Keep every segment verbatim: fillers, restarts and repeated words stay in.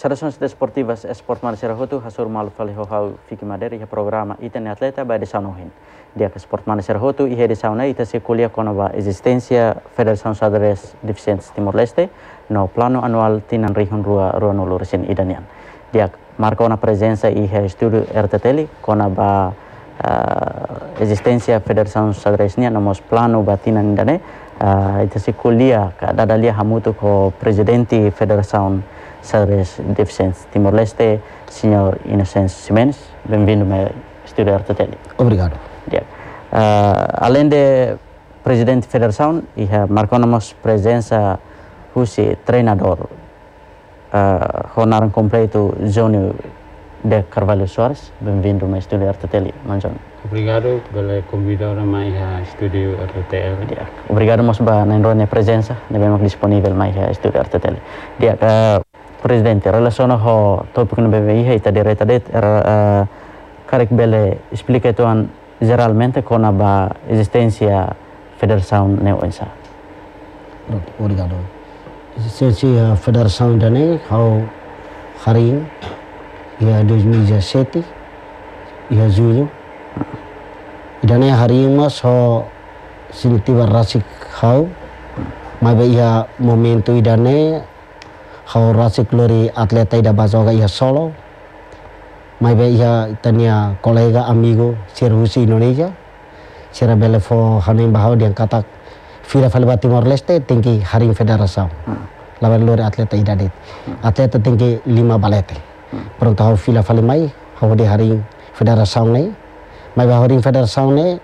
Seleções desportivas Sport Malaysia Hotu hasur malu fali hau fiki maderi ya programa itene atleta ba de saunohin. Dia ke Sport Malaysia Hotu ihe de sauna ita se kuliah konova existência Federação Xadrez Deficientes Timor-Leste no plano anual tinan rihun rua rua nulu resin idanian. Dia marca una presença ihe studio R T T L konaba uh, existência Federação Xadrez nia nomos plano batinan idane uh, ita se kuliah ka dadalia hamutu ko presidente Federação Xadrez Deficientes Timor-Leste, senhor Inocêncio Ximenes. Bem-vindo ao estúdio R T T L. Obrigado. Uh, além de presidente da federação, marcamos presença do treinador, uh, Ronaran completo, Júnior de Carvalho Soares. Bem-vindo ao estúdio R T T L. Manjone. Obrigado pela convidar mais ao estúdio R T T L. Dia. Obrigado mas ba na inronya presença, devemos disponível mais ao estúdio R T T L. Dia, uh, presidente, relação ao tópico no B B I, ita direta det, uh, karek bele explica tuan geralmente com a existência federação neoensa. Obrigado. Existência federação dane hau hari ya dua ribu dezessete ya julho. Dane hari mas ho sinitiba rasik hau mabe ya momento idane hau rasik lori atleta ida bazoga ya solo. Mai be ia tania kolega amigo Sirhusi Indonesia sira bele fo hanin bahau diang katak fila falba Timor-Leste tinggi haring federação hmm. lawan lori atleta idadit hmm. atleta tinggi lima balete hmm. pronto hau fila falimai hau di haring federação ne mai bahau haring federação ne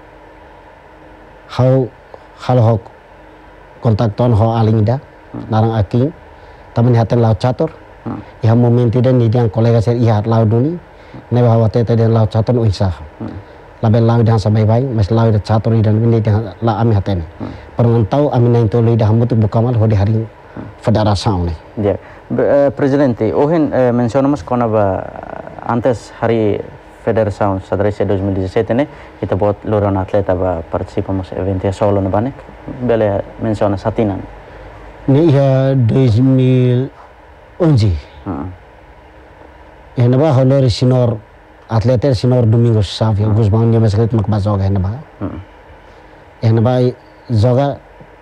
hau halo hau kontakton hau alingda hmm. narang aking tamen haten laut catur Hmm. Iha momenti dan ni diang kolega ser iha lau duni ne bahwa tete dan lau catur unsah hmm. label lau dan sampai baik mas lau dan catur dan ini dan la ami haten hmm. perang tahu ami nain tolu dah hamut bukamal hodi hari hmm. federação ne dia uh, presidente ohen uh, mencionamos konaba antes hari Federação Xadrez dua ribu dezessete ne kita buat lorong atleta ba participamos evento solo ne banek bele menciona satinan ni iha dua ribu onze. Hmm. Ya naba holori sinor atleter sinor Domingos Savio hmm. Gusman dia masakit makba zoga naba. Hmm. Ya naba zoga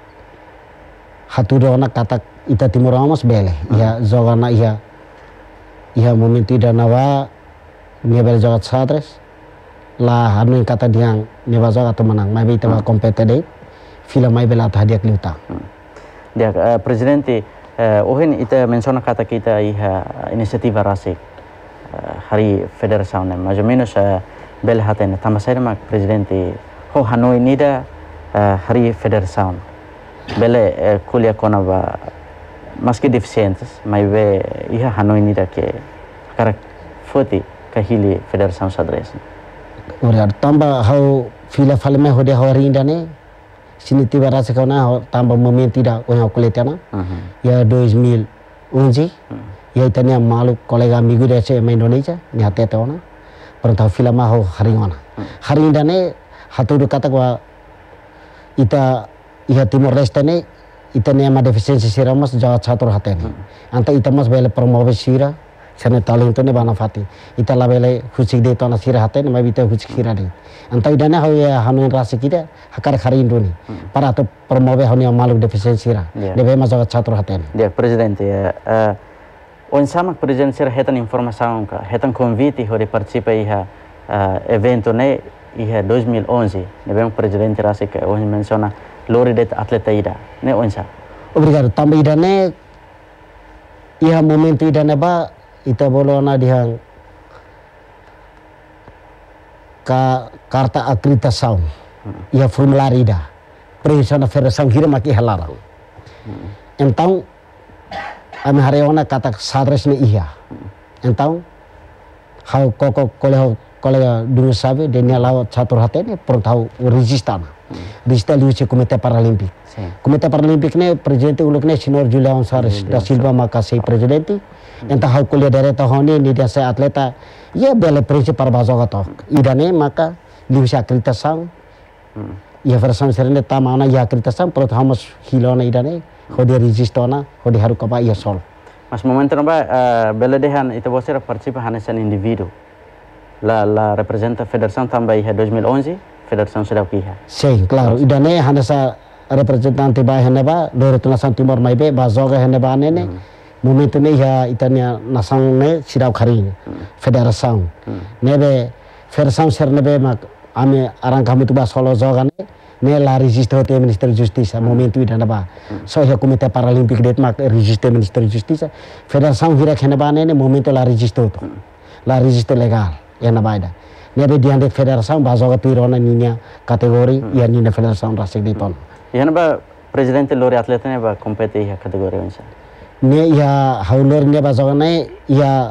hatu dona katak ita timur amos bele. Hmm. Ya zoga na iya iya momento ida naba dia bele zoga Xadrez la hanu kata diang neba zoga tu menang. Mai ita hmm. kompetede fila mai bela tu hadiah liuta. Hmm. Dia uh, presidente Uh, ohen ita menciona kata kita iha inisiativa rasik uh, hari federação ne mais ou menos uh, bel haten tambah saya mak presidente ho Hanoi nida uh, hari federação bele uh, kuliah kona ba maski deficientes mai be iha Hanoi nida ke karak foti kahili federação Xadrez. Ora tambah hau fila falme hode hari indane sini tiba rasa kau na tambah momento tidak orang kulit na uh-huh. ya dua ribu onze uh-huh. ya itanya malu kolega amigo dari Indonesia ni hati tu na pernah film mah hari mana uh-huh. hari ini hatu du kata gua ita iha Timor-Leste ne itanya ma defisiensi siramas jawa catur hati ni uh-huh. anta ita mas bele promosi sira sana talento ne bana fati ita la bele husik de to na sira hati ni ma bita husik sira de anta idana hau ya hanu rasa kita hakar hari Indoni hmm. para atau promover hanu yang malu defisiensi ra yeah. deve masuk catur haten dia presidente uh, on sama presidente sira hetan informação ka hetan convite hore participa iha uh, evento ne iha dua ribu onze deve presidente rasa ka on menciona lori det atleta ida ne onsa obrigado tambah ida ne iha momento ida ne ba ita bolona dihang ka karta acreditação hmm. ia formulário ida previsão da federação hira maki halara hmm. então ami hariona kata Xadrez ne iya hmm. então hau koko kolega kolega dulu sabe denia lawa catur hatene pronto hau registrana hmm. register liuce komite paralimpik komite paralimpik ne presidente uluk ne senhor Julião Soares da Silva makasih presidente entah hau kuliah dari tahun ini dia saya atleta ya bela prinsip para bazoga toh idane maka liuce acreditação hmm. ya federação serene tamana ya acreditação pronto hamos hilona idane hodi registrona hodi haru kapa ia sol Mas momento naba uh, bela dehan ita bosera participa hanesan individu. La la representa Federação também em dois mil e onze, Federação Cidade Kiha. Sim, claro. Idane hanasa representante ba heneba lore tunasan timor maibe ba zoga heneba nene. Momento ne ya itania nasang ne Cidade Kharing Federação. Nebe Federação ser nebe mak ame arang kami tu ba solo zoga ne ne la registre hote Minister Justiça momento idana ba. So ya Komite Paralimpik det mak registre Minister Justiça. Federação hira heneba nene momento la registre to. La registre legal yana baida. Nebe diande Federação ba zoga pirona ninya kategori ya ninya Federação rasik diton. Yana ba presidente lori atlet ne ba kompete ya kategori onsa. Ne ya haulor ne ba zoga ne ya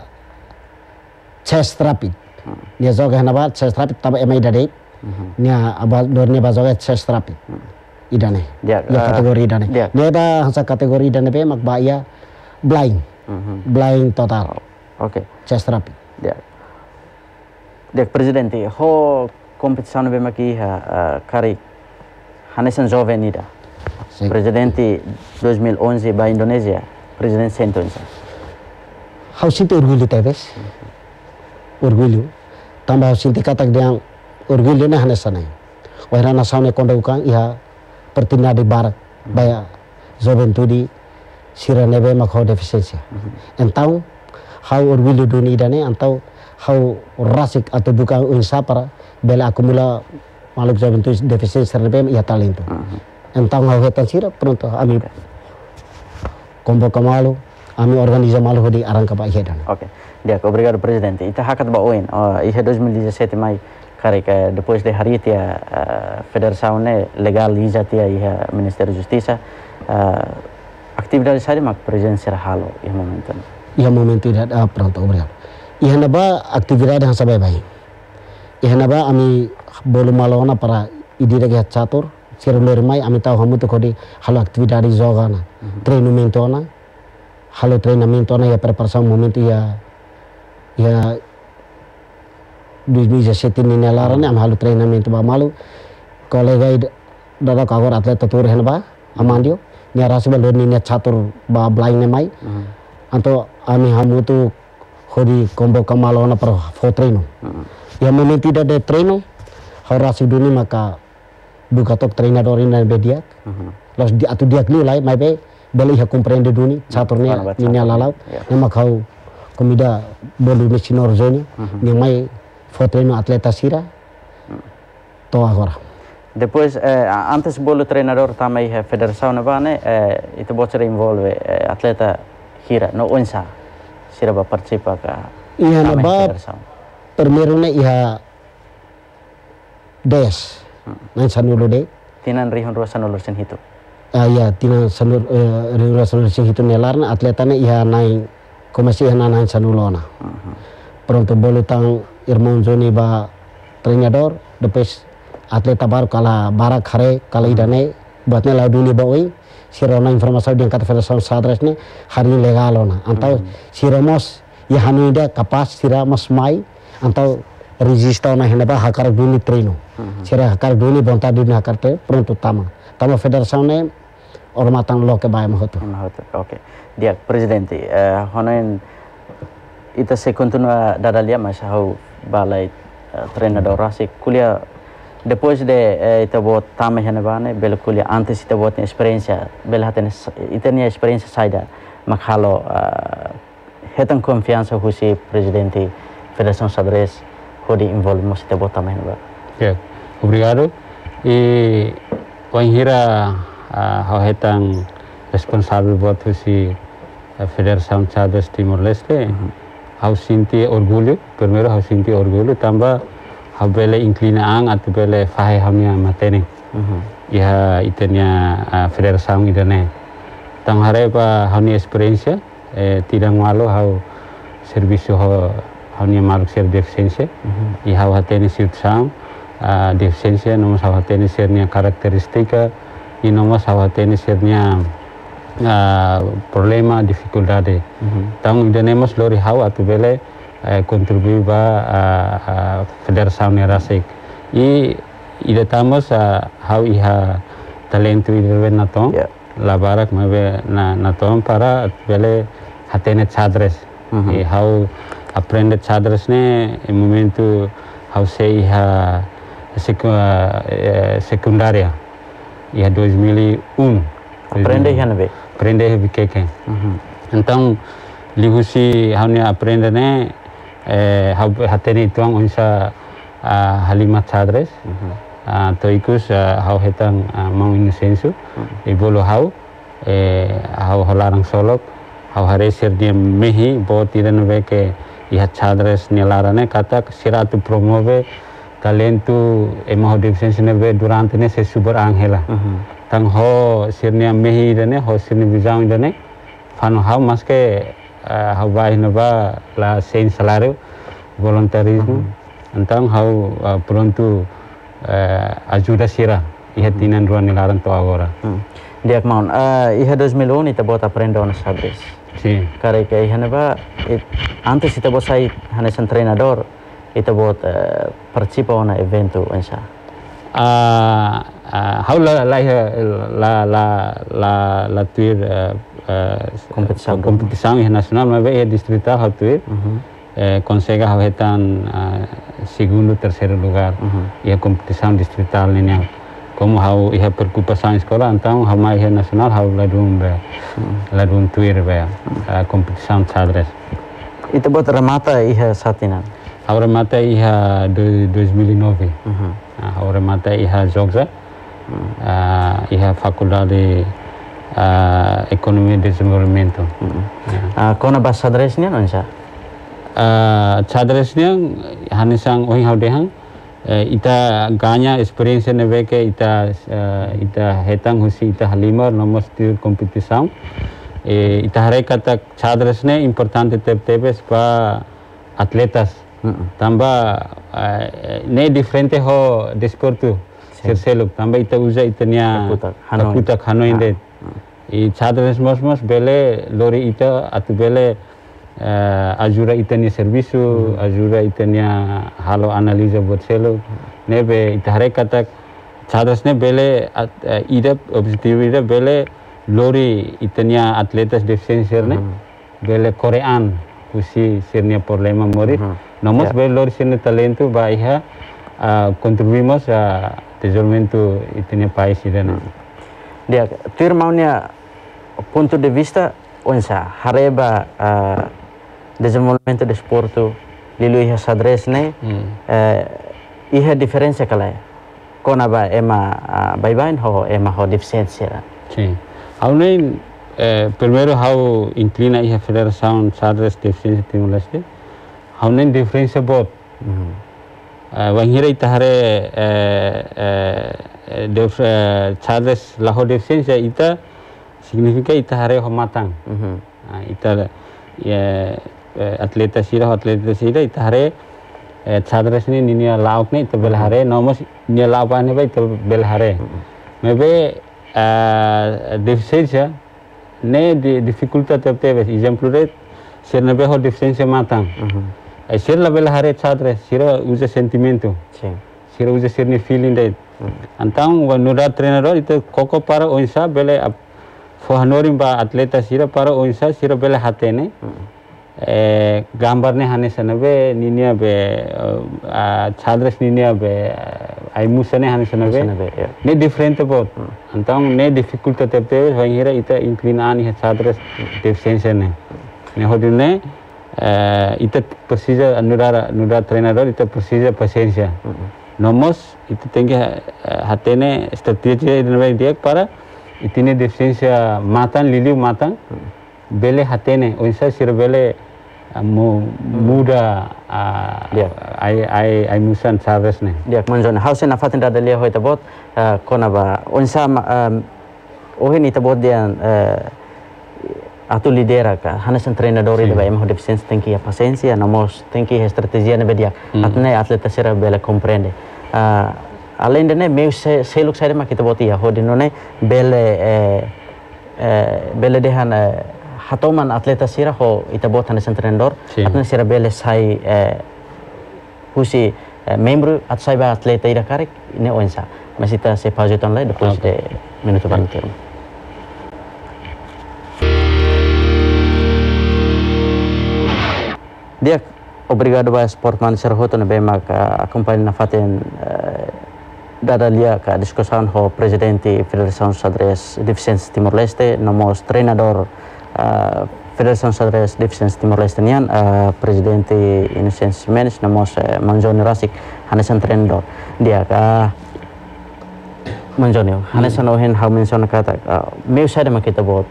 chest rapid. Ne zoga henaba chest rapid taba emai dade. Nya aba dorne ba zoga chest rapid. Idane. Ya kategori idane. Ne ba hasa kategori idane be mak ba ya blind. Blind total. Oke. Chest rapid. Ya. Dek presidente ho competição be maki ha kari hanesan jovem ida. Presidente dois mil e onze ba Indonesia, presidente sentonsa. Hau sinto orgulho talvez. Orgulho. Tambah hau sinto katak diang orgulho na hanesanai. Wahira nasaune konda ukang iha pertina di barak baya joventudi sira nebe makho deficiência. Então hau orgulho duni idane antau hau rasik atau bukan unsa para bela akumula maluk joventudi deficiência nebe ia talento. Então hau hetan sira pronto ami convoca malu ami organiza malu di arranca ba hedan. Ok. Dia, obrigado presidente. Ita hakat ba oin. Oh, iha dois mil e dezessete mai karika depois de hari tia uh, Federação ne legaliza tia iha Ministério Justiça uh, atividade sari mak presença halo iha momento. Iha momento ida uh, pronto obrigado. Iha naba atividade yang sabai bai. Iha naba ami bolu malona para idira ge catur sirulor mai ami tahu hamu to kodi halo atividade jogana. Mm -hmm. Treinamento na halo treinamento na ya preparação momento ya ya dois mil e dezessete ni nelarane am halu treinamento ba malu kolega dada kagor atlet tur hen ba amandio nya rasbal ni ne catur ba blind ne mai anto ami hamu tu khodi kombo kamalo na per fo treino ya momento da de treino harasi duni maka buka tok treinador ina bedia los di atu dia kli lai mai be beli ha comprende duni caturnya ni ne lalau ne makau komida bolu mesinor zone ni mai treino atleta sira to agora. Depois eh, antes bolo treinador também a Federação Navane eh, itu bocor envolve eh, atleta hira no onsa sira ba participa ka iya na ba primeiro ne iha des nan sanulo de tinan rihon ro sanulo sen hitu ah iya tinan sanulo rihon ro sanulo sen hitu nelarna atleta ne iha nai komasi iha nan sanulo na pronto bolo tang irmão Joni ba treinador depois atleta baru kala barak hare kala idane buatnya la duni ba oi sirona informasi di kata Federação Sadres ne hari legal ona antau siramos ya hanu ida kapas siramos mai antau register na hena ba hakar duni treino sira hakar duni bonta duni hakar te pronto tama tama Federação ne ormatan lo ke ba mahoto oke dia presidente uh, honen ita se continua dadalia mas hau balai uh, treinador rasik kuliah depois de uh, ita buat tama henebane bel kuliah antes ita buat experiência bel haten ita nia experiência saida makhalo uh, hetan confiança husi presidente Federação Xadrez hodi involve mos ita buat tama heneba. Ya, obrigado. E wanhira uh, hau hetan responsável buat husi uh, Federação Xadrez Timor Leste. Mm -hmm. Hau sinti orgulho, primeiro hau sinti orgulho, tambah hau bele inclinaang atau bele fahe hamnya matene. Uh-huh. Iha itenya uh, Federação idane. Tang hare pa hau ni experiência, eh, tidak malu hau serviço hau hau ni malu ser deficiência. Uh-huh. Iha hau hatene siutsang uh, deficiência, nomos hau hatene sernya karakteristika, e nomos hau hatene sernya Uh, problema, dificuldade. Mm-hmm. Então, idemos lori hau atu bele uh, contribui ba uh, uh, Federação Nerasik. E idetamos uh, hau iha talento idebe naton, yeah. La barak mabe na naton para bele hatene xadrez. Mhm. E how aprende xadrez ne em momento how sei iha secu, uh, secundária iha dois mil e um. Aprende iha nebe. Aprende iha bikeke. Mhm. Então lihusi how ne aprende ne eh, how hatene ituang onsa uh, halima xadrez. Mhm. Uh, toikus uh, how hetang uh, mau inosensu e bolo how eh, how holarang solok how haresir dia mehi bo tidan ve ke iha xadrez nelarane kata siratu promove talento e mau defensine ve durante ne se super angela Mhm. tang ho sirnia mehi dane ho sirni bijang dane fano how maske uh, how vai na ba la sen salário voluntarismo então how uh, pronto uh, ajuda sira iha tinan ruan nelaran to agora. Hmm. Dia mau uh, iha dois mil e um ita bota aprende on xadrez. Sim. Cara que iha neba it, antes ita bota sai hanes um treinador ita bota uh, participa on evento ensa. Ah, uh, how la la la la la la tuir uh, uh, Competição. competição nacional mas é distrital how tuir. Mhm. Eh, consegue how hetan uh, segundo terceiro lugar Mhm. e a competição distrital lineal como how iha preocupação escola então how mais nacional how la dum be la dum tuir be a competição xadrez Ita bota remata iha satinan. how remata iha dois mil e nove Mhm. uh, how remata iha Jogja uh, iha faculdade uh, economia e desenvolvimento. Mhm. Yeah. Uh, kona bas xadrez ni onsa. Uh, xadrez niang hanisang oing how dehang uh, ita ganha experiência neve que ita uh, ita hetang husi ita halima nomos de competição e ita hare kata xadrez ne importante tep tepes pa atletas Mhm. tamba uh, ne diferente ho desporto serseluk tamba ita usa itania Kakutak, Hanoi. kakutak Hanoi inde e xadrez mos mos bele lori ita atu bele uh, ajuda itania serviço, hmm. ajuda itania halo analisa buat selo. Nebe itahare kata xadrez ne bele uh, ida objektif ida bele lori itania atletas defensor ne Hmm. bele Korean kusi sirnia problema morir. Hmm. Nomos Yeah. bele lori sirnia talento ba iha uh, contribuimos a desenvolvimento itania país ida ne. Dia tuir maunya ponto de vista onsa hareba uh, desenvolvimento de esporto lilu iha xadrez ne Hmm. uh, iha diferença kala kona ba ema uh, bye-bye ho ema ho deficiência. Sim. How nem eh, primeiro how inclina a Federação Xadrez Deficiência Timor-Leste. How nem diferença bot. Mhm. Uh, Wanghira itahare eh, eh, def eh, Xadrez laho deficiência ita significa itahare ho matang. Mhm. Uh, ita ya atleta sira atleta sira itahare eh, Xadrez ni ninia lauk ni ita belhare nomos ninia laupa ni ba ita belhare. Mebe uh, deficiência ne di dificuldade teve exemplo de ser na beho deficiência matang. Mhm. Eh, ser la belhare Xadrez sira usa sentimento. Sim. Sira usa ser ni feeling de. Então o nuda treinador ita koko para onsa bele fohanorim ba atleta sira para onsa sira bele hatene. Eh, gambar ne hane sanabe ninia be uh, Xadrez ninia be uh, ai musane hane sanabe Sanabe, ya. ne diferente bot então ne dificuldade teve vai hira ita inclinani ha Xadrez deficiência ne ne hodine uh, ita precisa nuda nuda treinador ita precisa paciência nomos ita tem que uh, hatene estratégia de dia para itine deficiência matan liliu matan bele hatene onsa sir bele uh, mu, muda uh, Yeah. ai ai ai musan Xadrez ne Dia manzona hausa na fatin da lia ho itabot uh, kona ba onsa um, ohin itabot dia uh, atu lidera ka hanesan treinador ida ba ema deficiência tem que a paciência nomos tem que a estratégia ne bedia Hmm. atne atleta sera bela compreende uh, além de ne meu se seluk sai ma kita botia ho dinone bele eh, eh, bele dehan eh, hatoman atleta sira ho itabot hanesan treinador Sim. atne sera bele sai eh, husi eh, membro at sai ba atleta ida karek ne onsa mas ita se pausa ton lai depois Okay. de minuto baru termo. Dia obrigado ba sport manager hoto ne bema ka acompanha na faten dada lia ka diskusian ho presidente Federação Xadrez Deficientes Timor-Leste nomos treinador uh, Federação Xadrez Deficientes Timor-Leste nian uh, presidente Innocence Jimenez nomos uh, Manjoni Rasik hanesan treinador dia ka Manjoni hanesan ohen how mention kata uh, meu sada makita bot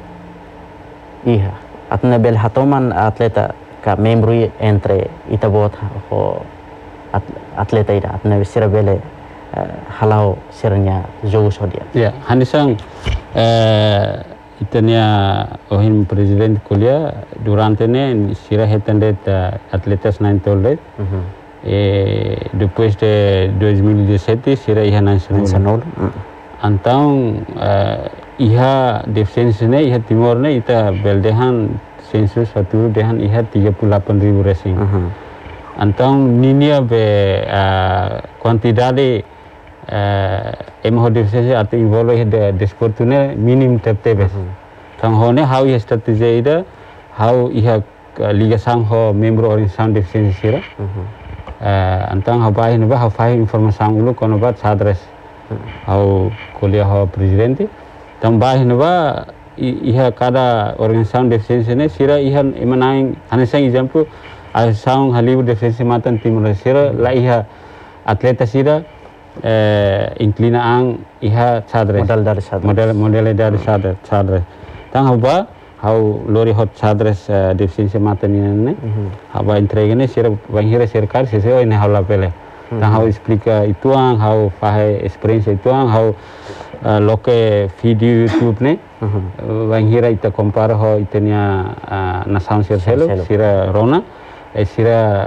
iha atna bel hatoman atleta ka membro entre itabot ho at, atleta ida atna sira bele uh, halau sirnya jogo sodia ya hanisang uh, itanya ohin presiden kuliah durante ne sira hetande atletas nine tolet uh -huh. e depois de dois mil e dezessete sira iha nasional antang uh, iha deficiency ne iha timor ne ita beldehan sensus satu dehan iha tiga puluh delapan ribu racing. Uh -huh. Antang ninia be uh, quantidade uh, emho deficiency atau involve de desportune minim tebtebes. Uh -huh. Tang hone how iha strategi ida how iha uh, liga sang ho membro organisasi deficiency sira. Uh -huh. uh, antang habai ne ba hafai informasi ulu kono bat sadres. How kuliah ho presidente tambah ne ba iha kada organisasi deficiency ne sira iha emanaing hanesang example asang halibu deficiency matan timur sira la iha atleta sira eh inclina ang iha sadres model dari sadres model model dari sadres sadres tang haba how lori hot sadres uh, deficiency matan ini ne haba entrega ne sira banghira serkar sese oi ne hawla pele tang how explica itu ang how fahe experience itu ang how uh, loke video YouTube ne banghira uh, ita compare ho itania uh, nasaun sir selo sira rona e sira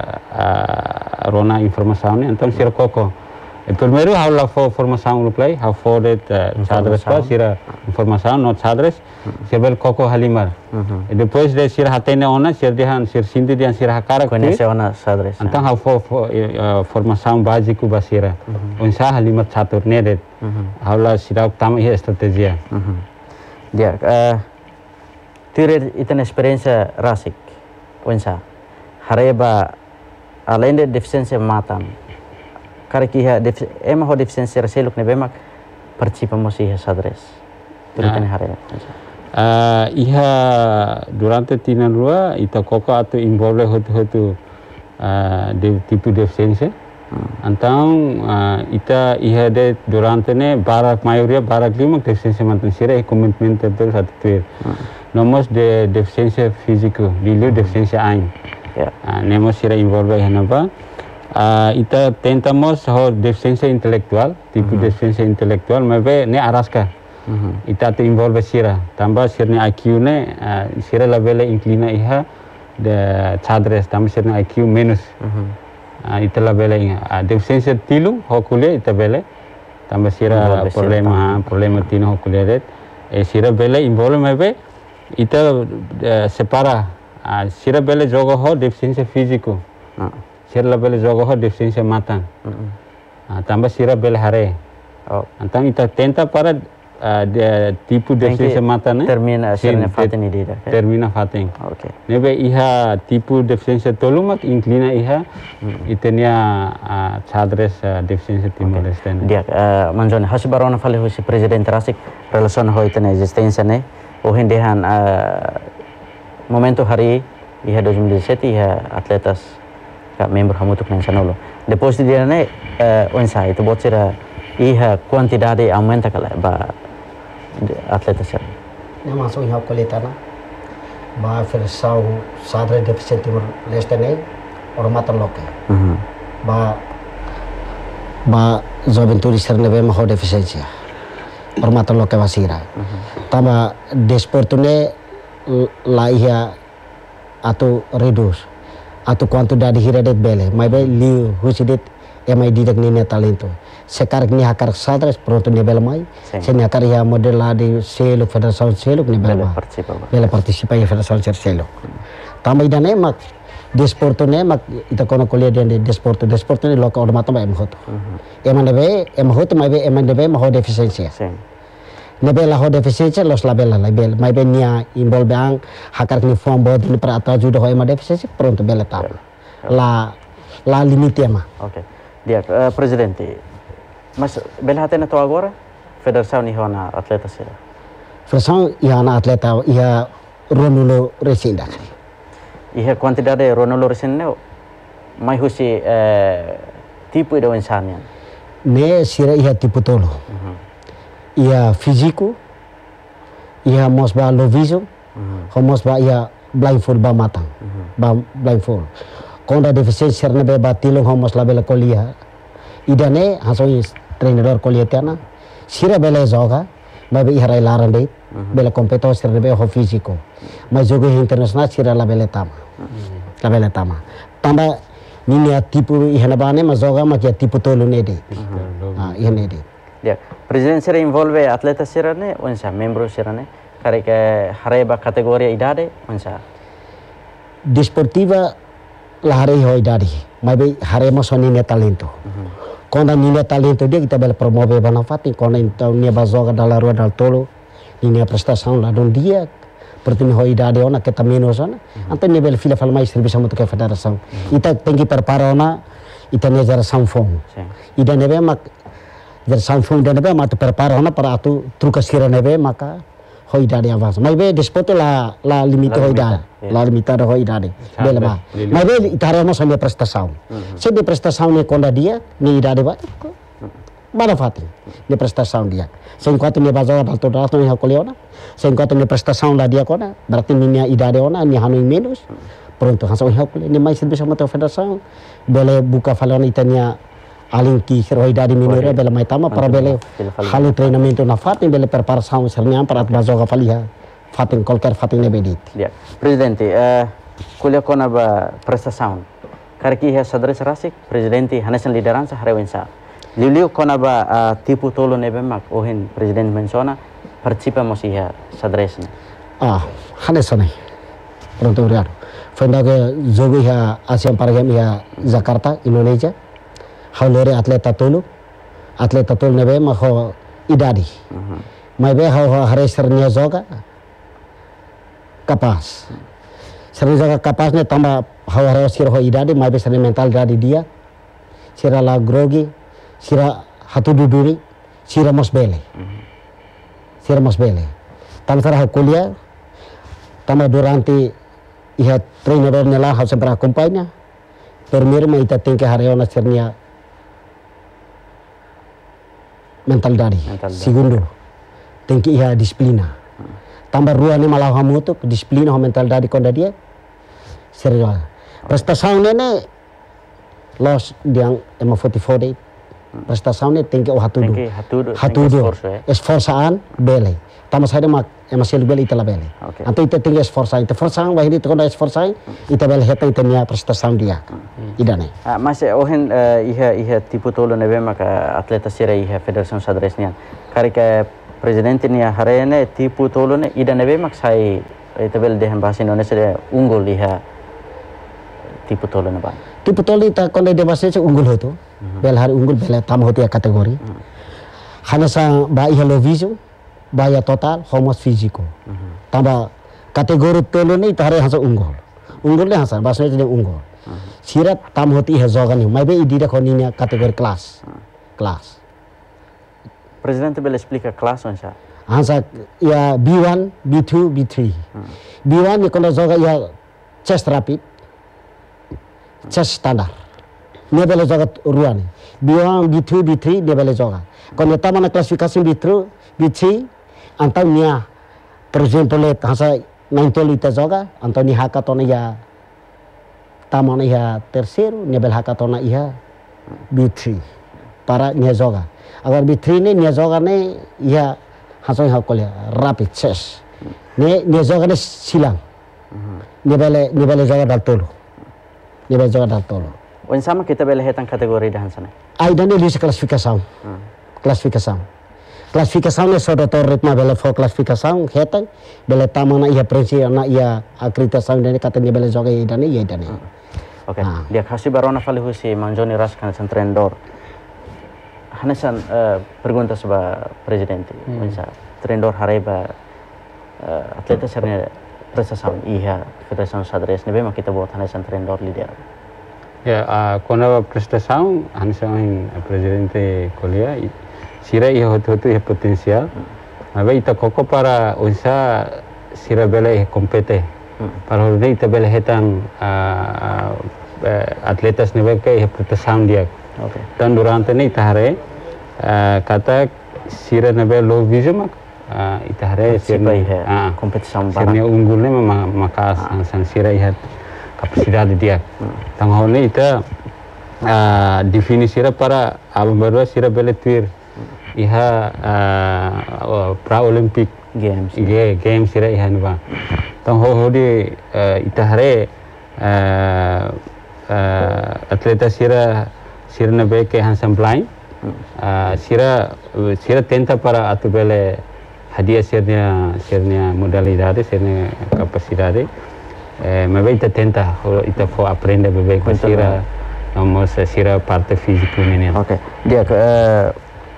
uh, rona informação ne então sira koko e primeiro how la fo formação play how for that uh, sadres pa sira informação not sadres sira koko halimar e depois de sira hatene ona sira dihan sira sindi dihan sira hakara conhece ona sadres então how for uh, formação básico basira unsa halimar catur nedet how la sira utama hi estratégia dia uh, tirir itan experiência rasik unsa hareba além de deficiência matan cara que ha ema ho deficiência raseluk ne bemak participamos iha sadres turitan hareba uh, iha durante tinan rua ita koka atau involve hotu hotu uh, de tipo deficiência hmm. Então uh, ita iha de durante ne barak maioria barak lima deficiência mantan sira e commitment betul satu tuir hmm. Nomos de deficiência físico dilo hmm. deficiência ain yeah. uh, nemos sira involve hanapa uh, ita tentamos ho deficiência intelectual tipo hmm. deficiência intelectual mebe ne araska hmm. ita te involve sira tambah sirne I Q ne uh, sira labele inclina iha de sadres tambah sirne I Q minus hmm. Uh, ita la bela uh, deficiência tilo hokulia ita bela tambah sira problema problema tino hokulia det e sira bela involve mebe ita uh, separa uh, sira bela jogo ho deficiência físico uh. sira la bela jogo ho deficiência matan uh -uh. uh, tambah sira bela hare oh. Então ita tenta para uh, de, tipo deficiência matan ne termina sirne faten idida termina faten okay nebe iha tipo deficiência tolumak inclina iha hmm. itenia uh, sadres uh, deficiência Timor-Leste okay. Dia uh, manjone hasibarona fale hosi presidente rasik relação ho itena existência ne o hendehan uh, momento hari iha dois mil e dezessete iha atletas ka membro hamutuk nan sanolo depois dia ne uh, onsa itu botira iha quantidade aumenta kala ba atletas sir ne masuk iha koletana ba Federação Sadres Deficientes Timor-Leste ne hormatan loke uh -huh. ba ba juventude serne be maho deficiência hormatan loke basira uh -huh. Tama desportune la iha atau redus atau quantidade hiradet bele mai be liu husidet emai didak ni talento sekarang ni hakar sadres pronto ni bela mai sen hakar ya model la di selo Federação selo ni bela bela participa ya Federação selo tambah dan emak desporto ne mak ita kono kuliah dia de desporto desporto ni loka ormato mai emhot eman debe emhot mai be eman debe maho deficiência nebela ho deficiência los labela label mai be nia imbol bang hakar ni form bod ni para atau judo ho ema deficiência pronto bela tam la la limitema. Ok. Dia uh, presidente. Mas belhatena to agora federação ni hona atleta sira. Federação ia na atleta ia Ronulo Resinda. Ia quantidade Ronulo Resinda mai husi uh, tipo de insanian. Ne sira ia tipo tolo. Uh-huh. Ia físico, ia mosba loviso, uh-huh. mosba ia blindfold ba matang, uh-huh. ba blindfold. Konda deficiência na be batilo homos la bela kolia. Idane hasoi trainer kolia tiana. Sira bela joga, mas be harai laran dei, bela competência na be ho físico. Mas jogo internacional sira la bela tama. La bela tama. Tamba ninia tipo ihana bane mas joga mas tipo tolo nede. Ah, ihane de. Ya, presidente sira envolve atleta sira ne, onsa membro sira ne. Kare ke harai ba kategoria idade onsa. Desportiva la hari hoi dari, mas be haremos o nini talento. Quando a nini talento dia kita bela promove bana fati, quando então nia bazoga dalla rua dal tolo, nia prestação lá don dia, pertini hoi dari ona kita menos ona, ante nia bela fila fala mais serviço muito que federação. Ita tem que preparar ona, ita nia jara sanfong. Ida nebe mak jara sanfong dan nebe mak prepara ona para atu truca sira nebe maka hoi dari avança. Mas be desporto la la limite hoi dari. La limitada hoi idade. Bela ba. Mas be itaremos a minha prestação. Se de prestação ne quando dia, ni idade ba. Bana fati. De prestação dia. Se enquanto ne bazawa dal todo ato ni hakoliona. Se enquanto ne prestação la dia kona, berarti ni idade ona ni hanu menos. Pronto, hansa hakoli ni mais serviço mata federação. Bela buka falona itania alin ki hoi idade minore bela mai tama para bela halu treinamento na fati bela preparação sernia para bazawa faliha. Fatin qualquer fatin ne bedit. Dia. Presidente, uh, kuliah kona ba prestação. Karki ha sadres rasik presidente hanesan liderança harewensa. Liu kona ba uh, tipu tolo ne bemak ohin president menciona participa mosia sadres ne. Ah, hanesan ne. Pronto riado. Fenda ke jogo ha Asian Para Games ha Jakarta, Indonesia. Haulore atleta tolo. Atleta tolo ne be ma ho idadi. Uh-huh. Mai be ha haresernya joga. Kapas. Sering jaga kapasnya tambah hawa sira ho idade mai besar mental dari dia. Sira la grogi, sira hatu duduri, sira mos bele. Sira mos bele. Tambah sira kuliah, tambah durante iha trainer nela ha sempre acompanha. Primeiro mai ita tem que hareona sernia mental dari. Segundo, tem que iha disiplina. Tambah rua ni malah hamutuk disiplina ho mental dari konda dia serius prestação nene los diang ema forty four day prestação ne tem que o hatudu hatudu esforçaan bele tambah saya mak ema sel bele itala bele anto ita tem que esforçar ita esforçar vai ini konda esforçar ita bele heta ita nia prestação dia idane mas ohen iha iha tipu tolo nebe maka atleta sira iha federação sadresnia karika presidente ni harene tipu tolo ne ida nebe mak sai itabel dehen bahasa Indonesia de unggul liha tipu tolo ne ban tipu tolo ita konde de bahasa unggul hoto bel hari unggul bel tam hoti kategori hana sa ba iha loviso ba ya total homos físico tamba kategori tolo ne ita hari hasa unggul unggul le hasa bahasa de unggul sirat tam hoti iha joga ni mai be idida koninya kategori kelas kelas Presidente bela explica kelas onsa. Hansa ya B one, B two, B three. Hmm. B one ni kalau joga ya chest rapid, chest standard. Ni bela joga ruan. B one, B two, B three dia bela joga. Kalau kita mana klasifikasi B two, B three, antau nia, por exemplo le hansa nine ita joga, antau ni hackathon ya tamana ya terceiro, ni bela hackathon ya B three para nia joga. Agar B three ni nia joga ni ya hasoi hakolia rapid chess ni nia joga ni silang ni bele ni bele joga dal tolo ni bele joga dal tolo on sama kita bele hetan kategori dah sana ai dan ni list klasifikasi klasifikasi klasifikasi ni sodo to ritma bele fo klasifikasi hetan bele tamana ia prensi na ia akreditasi dan kata ni bele joga dan ni dan ni oke dia kasih barona fali husi manjoni ras kan trendor Hanesan uh, pergunta seba presidente, hmm. Mensa trendor hareba uh, atleta sernya prestação iha federação sadres nebe mak kita buat hanesan trendor lider. Ya, uh, kona prestação, hansain presidente Colia, sira ia hotu-hotu ia potensial. Mas ita koko para usa sira bela ia kompete. Para hotu ita bela hetang uh, uh, atletas nebe ke ia prestação dia. Okay. Dan durante ni ita hare uh, kata sira nebe low vision mak uh, ita hare sira ia kompetisi sira unggul ni maka san sira ia capacidade dia. Tang hone ita uh, definisi para abang baru sira bela tuir iha uh, pra Olympic games ge games sira iha nba. Tang ho ho di uh, ita hare uh, uh, atleta sira sira na be ke hansam blind uh, sira sira tenta para atu bele hadiah sirnya sirnya modalidade sirnya capacidade. Eh, mas ita tenta, ita for aprender bebê com sira, vamos sira parte física menino. Okay. Dia uh,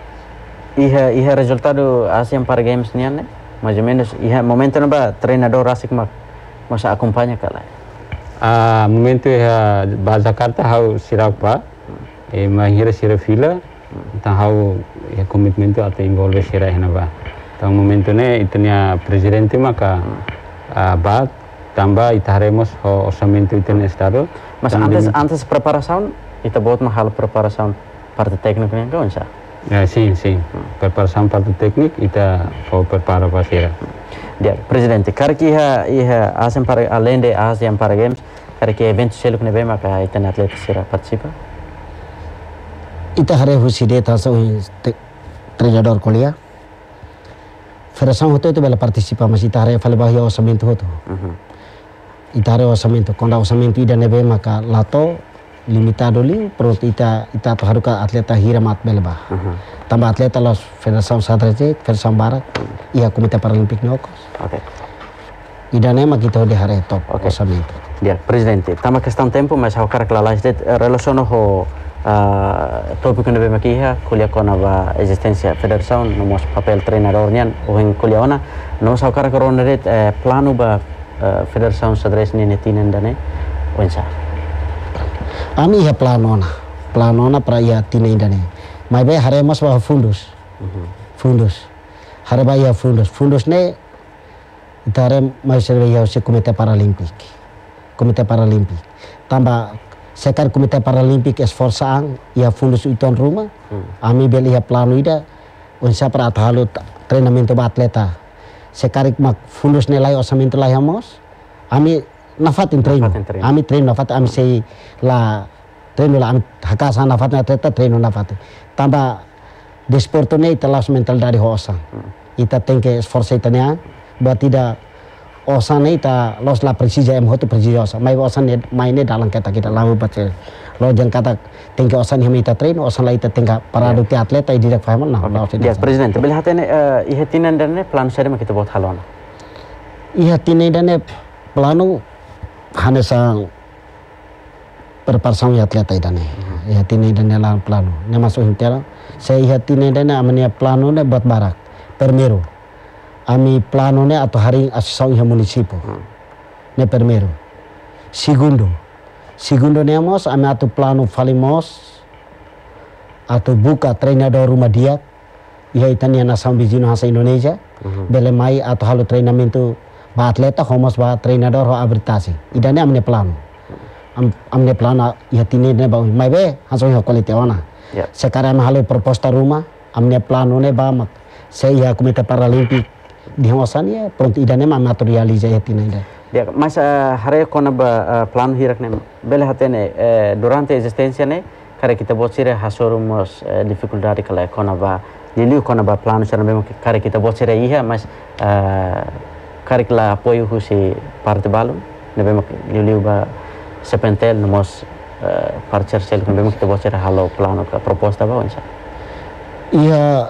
iha iha resultado Asian Para Games ni ane, mais ou menos iha momento naba treinador asik mak masa acompanha kala. Ah, momento iha ba Jakarta hau sira pa, e mahira sira fila, então hau iha commitmento atau involve sira hena ba. Então momento ne itanya presidente maka ah, ba tambah itaremos o orçamento itu estado. Mas antes antes preparação, ita buat mahal preparação parte técnica ni kan sa. Ya, sim, sim. Preparação parte técnica ita for prepara para sira. Dia presidente, kar ki iha iha Asian Para além de Asian Para Games, kar ki evento seluk ne bema ka ita atleta sira participa. Ita hare huside ta so treinador Colia. Federação hoto itu bela participa mas ita hare fale bahia orçamento hoto. Itare orçamento, quando o orçamento ida nebe maka lato limitado li, pronto ita ita to haruka atleta hira mat belba. Tambah atleta los Federação Sadreze, Federação Barat, ia Komite Paralimpik Nyokos. Okay. Ida ne mak kita de hare top okay. orçamento. Dia presidente, tama questão tempo, mas ao cara que lá este relaciono ho uh, tópico nebe makiha, kuliah kona ba existência federação, nomos papel treinador nian, o en kuliah ona, nomos ao cara que roneret uh, plano ba Uh, Federação Sadres ni netinan dane onsa. Ami ya planona, planona para ya tinen dane. Mai be hare mas ba fundos. Fundos. Hare ba ya fundos. Fundos ne itare mai serve ya se Komite Paralimpik. Komite Paralimpik. Tambah sekar Komite Paralimpik esforçaan ya fundos iton rumah. Ami beli ya plano ida onsa para athalu treinamento ba atleta. Sekarik mak fundos nilai orçamento lá hamos, ami nafatin treino, ami treino nafat, ami sei la treino la ami hakasa nafat na atleta treino nafat. Tambah desporto ne ita las mental dari hosa, ita tenke esforço ita nea, buat tidak osa ne ita los la precisa em hotu precisa osa, mai osa ne mai ne dalam kata kita lalu baca, lo jangan kata tenke osa ne ita treino, osa la ita tenka paradu ti atleta i tidak faham nah. Dia presidente, beli hati ne ihe tinan dan ne plan seri mak kita buat halona. Ihe tinan dan ne plano hanya sang preparação ya atleta ida ne. Ihe tinan dan ne lan plano. Ne masuk intera, saya ihe tinan dan ne amania plano ne buat barak. Primeiro, ami plano ne atau hari asociação ihe município. Ne primeiro. Segundo, segundo nemos ami atu plano falimos atau buka treinador rumah dia ia itania nação vizinho hasa Indonesia uh-huh. Bele mai atau halu treinamento ba atleta homos ba treinador ho habilitasi idane amne plano am, amne plano ia tini ne ba mai be haso ho quality ona yeah. Sekarang halu proposta rumah amne plano ne ba mak saya Komite Paralimpik di hosan ya pronto idane ma materializa ia tini ida. Dia, mas uh, hari kona ba uh, plano hirak ne bele hatene uh, durante existência ne kare kita buat sire hasorumos uh, dificuldade kala kona ba liliu kona ba plano sana memang kare kita buat sire iha mas uh, kare kala apoio husi parte balun ne memang liliu ba sepentel nomos uh, parcer sel memang kita buat sire halo plano ka proposta ba onsa. Iya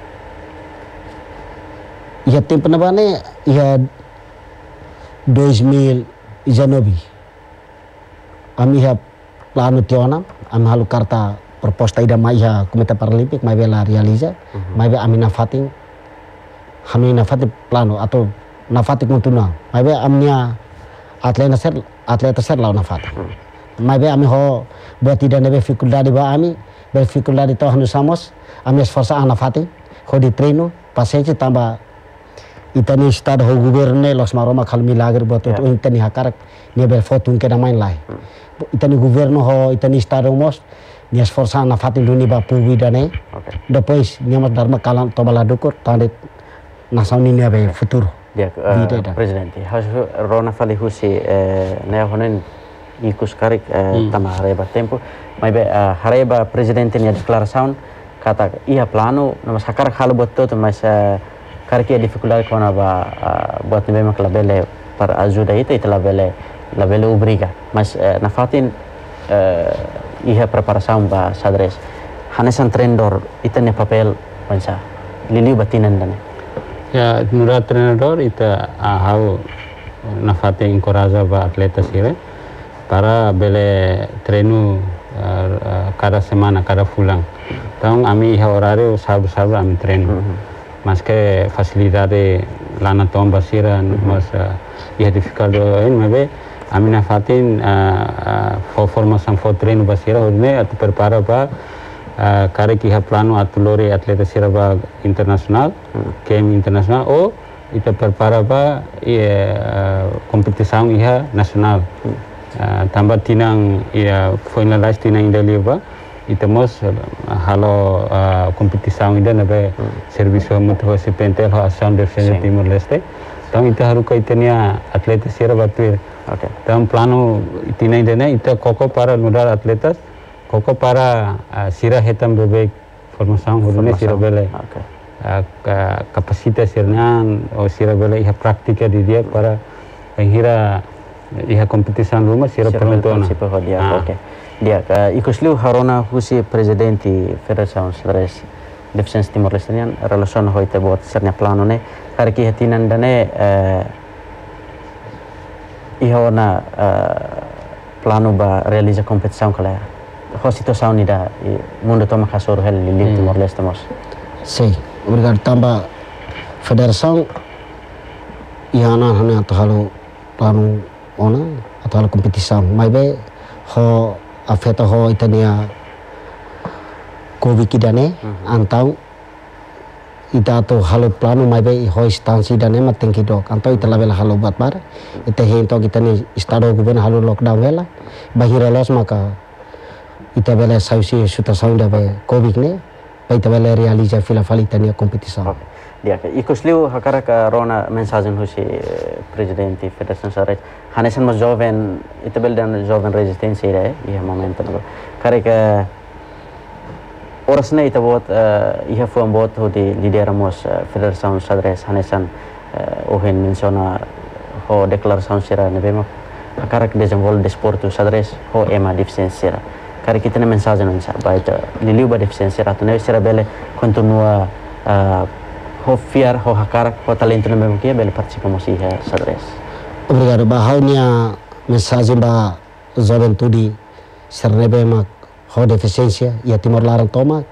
iya tempo na ba ne iya dois mil e dezenove ami ha plano tiona ami halu karta proposta ida mai ha Komite Paralimpik mai bela realiza uh-huh. Mai be ami nafating hami nafating plano atau nafating muntuna mai be amnia atleta ser atleta ser lau nafata uh-huh. mai be ami ho buat tidak nebe dificuldade ba ami be dificuldade to hanu samos ami esforça ana fati ho di treino paciência tamba itani estado ho governo los maroma khal milagre buat Yeah. itu itani hakarak nebe foto ke na main lai itani governo ho itani estado mos ni esforça ana fati duni ba pubi dane Okay. depois niamas dharma kalam to bala dukur tande nação ni nebe futuro Dia Vida uh, dah. presidente. Has Rona fali husi uh, ne honen ikus karik uh, tama hareba tempo. Mai be uh, hareba presidente ni declaração kata ia plano na mas hakar halu buat tu mas uh, karik ia dificuldade kona ba uh, buat nebe mak labele para ajuda itu itu labele labele obriga. Mas uh, na fatin uh, ia preparação ba sadres. Hanesan trendor itu ne papel pansa. Liliu batinan dan. Ya, nura treinador ita ahau nafate encoraja ba atletas ire para bele treino uh, cada semana, cada fulang. Então, ami iha horário sábado-sábado ami treino. Mas que facilidade lana tomba sira, mas uh, iha dificuldade en mabe ami nafatin uh, uh, formação for treino basira hodne atu prepara ba Uh, kare ki ha plano atulore atleta siraba internasional hmm. kem internasional o ita prepara ba uh, kompetisi iha nasional hmm. uh, tambah tinang ia finalize tinang indali ba ita mos uh, halo uh, kompetisi ida nabe hmm. serviço muito ho sepentel ho ação de defesa Timor Leste então ita haru ka itania atleta siraba tu Okay. então plano tinang dene ita koko para nudar atletas koko para uh, sira hetam bebek formação hurune sira bele Okay. uh, kapasitas sirnya o sira bele iha praktika di dia para hira iha kompetisi rumah sira penonton. Ah. Okay. Dia uh, ikusliu harona husi presidenti Federação Sadres Defensa Timor Leste nian relacion hoite buat sernya plano ne kariki hatinan dane uh, iha na uh, plano ba realiza kompetisi kala ho situação ni da mundo toma kasor hel lili hmm. Timor Leste mos. Sei, obrigado tamba federação iana hana atalo plano ona atalo kompetisi mai be ho afeta ho itania covid kidane hmm. antau ita to halo plano mai be ho instansi dane mateng kidok antau ita labela halo buat bar ita hento kita ni estado governo halo lockdown vela bahira los maka ita bela sausi suta saunda be covid ne pa ita bela realiza fila fali tania kompetisi. Okay. Dia ke ikusliu hakara ka rona mensajen husi presidente Federação Sadres hanesan mas jovem ita bel dan jovem resistência ira ia momento no kare ka orasne ita bot uh, iha fuam bot hodi lideramos uh, Federação Sadres hanesan uh, ohen menciona ho declaração sira nebema hakara ka desenvolve desporto Sadres ho ema deficiência kare kita ne mensagem non sa baita liliu ba deficiência ratu ne sira bele continua uh, ho fiar ho hakarak ho talento na memang kia bele participamos iha Sadres. Obrigado bahaunya mensagem ba juventude sernebe mak ho deficiência ia Timor Larang toma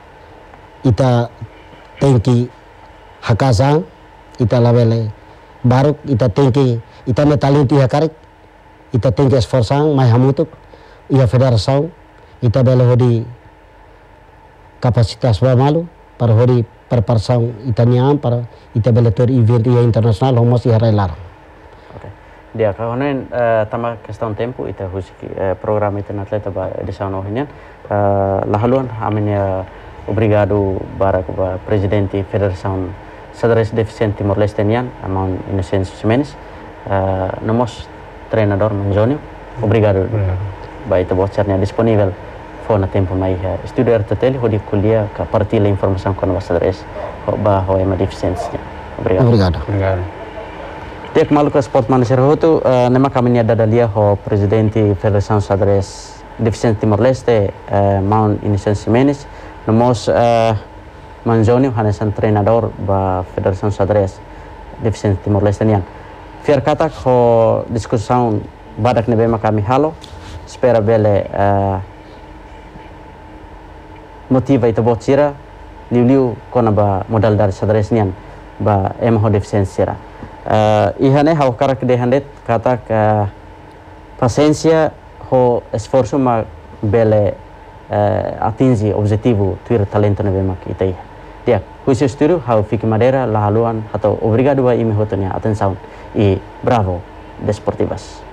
ita tengki hakazang ita labele baru ita tengki ita me talento hakarik ita tengki esforzang mai hamutuk ia federação ita bele hodi kapasitas ba malu para hodi preparação itaniam para ita bele tor evento ia internasional homos ia relar. Okay. Dia kahonen uh, tama questão tempo ita husiki uh, programa ita atleta ba edição no hinian uh, lahaluan aminya obrigado barak ba presidente Federação Sadres Deficiente Timor Leste nian amon Inocencio Ximenes uh, nomos treinador Manjonio obrigado. Obrigado. Ba ita bocernya disponível fona tempo mai uh, studio R T T L hodi kuliah ka partilha informação com a Sadres ba ho ema deficiência. Obrigado. Obrigado. Obrigado. Tiak malu ke sport manusia hotu uh, nema kami ni ada dalia ho presidente Federação Sadres Deficiente Timor Leste uh, Mount Inocencio Ximenes nomos uh, Manjonio hanesan treinador ba Federação Sadres Deficiente Timor Leste nian. Fiar katak ho discussão badak nebema kami halo espera bele uh, motiva ita bocira liu-liu kona ba modal dari Sadres nian ba ema ho deficiência uh, ihane hau karak de handet kata uh, paciência ho esforço ma bele uh, atingi objetivo tuir talento na bemak itai dia kuisi estúdio hau fique madeira la haluan atau obrigado a imi hotonia atenção e bravo desportivas.